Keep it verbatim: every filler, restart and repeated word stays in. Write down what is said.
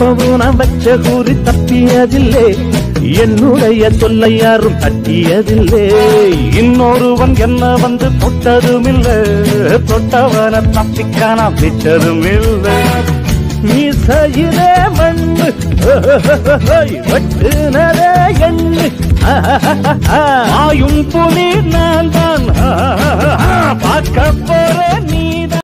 எப்பவும் நான் வச்ச கூறி தப்பியதில்லை, என்னுடைய சொல்லை யாரும் தட்டியதில்லை. இன்னொருவன் என்ன வந்து தொட்டதுமில்லை, தொட்டவன தப்பிக்கான விட்டதும் இல்லை. மீசையிலே மண்ணு வெட்டுனதே எண்ணு, ஆயும் புலி நான் தான் பார்க்க போறேன் நீ.